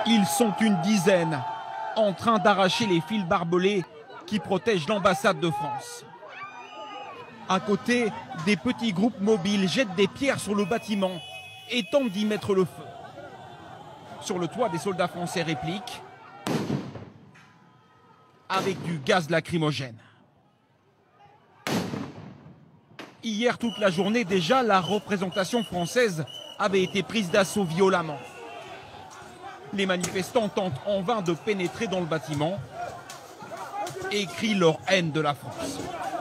Ils sont une dizaine en train d'arracher les fils barbelés qui protègent l'ambassade de France. À côté, des petits groupes mobiles jettent des pierres sur le bâtiment et tentent d'y mettre le feu. Sur le toit, des soldats français répliquent avec du gaz lacrymogène. Hier, toute la journée déjà, la représentation française avait été prise d'assaut violemment. Les manifestants tentent en vain de pénétrer dans le bâtiment et crient leur haine de la France.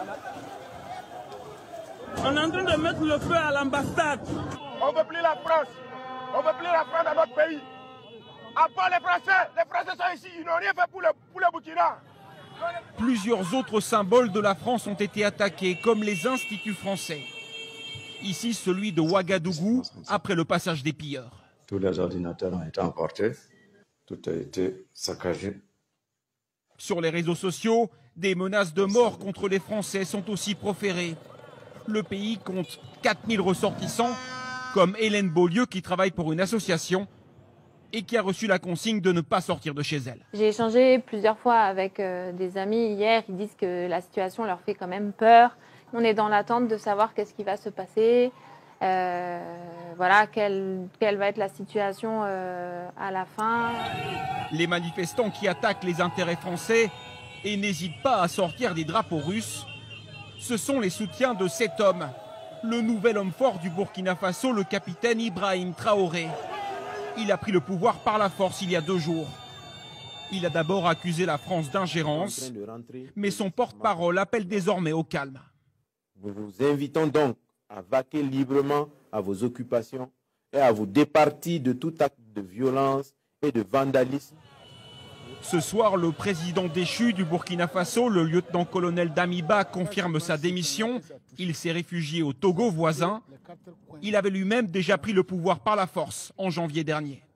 On est en train de mettre le feu à l'ambassade. On ne veut plus la France. On ne veut plus la France dans notre pays. À part les Français sont ici, ils n'ont rien fait pour le Burkina. Plusieurs autres symboles de la France ont été attaqués, comme les instituts français. Ici, celui de Ouagadougou, après le passage des pilleurs. Tous les ordinateurs ont été emportés, tout a été saccagé. Sur les réseaux sociaux, des menaces de mort contre les Français sont aussi proférées. Le pays compte 4000 ressortissants, comme Hélène Beaulieu qui travaille pour une association et qui a reçu la consigne de ne pas sortir de chez elle. J'ai échangé plusieurs fois avec des amis hier, ils disent que la situation leur fait quand même peur. On est dans l'attente de savoir qu'est-ce qui va se passer. Voilà, quelle va être la situation à la fin. Les manifestants qui attaquent les intérêts français et n'hésitent pas à sortir des drapeaux russes, ce sont les soutiens de cet homme, le nouvel homme fort du Burkina Faso, le capitaine Ibrahim Traoré. Il a pris le pouvoir par la force il y a 2 jours. Il a d'abord accusé la France d'ingérence, mais son porte-parole appelle désormais au calme. Nous vous invitons donc à vaquer librement à vos occupations et à vous départir de tout acte de violence et de vandalisme. Ce soir, le président déchu du Burkina Faso, le lieutenant-colonel Damiba, confirme sa démission. Il s'est réfugié au Togo voisin. Il avait lui-même déjà pris le pouvoir par la force en janvier dernier.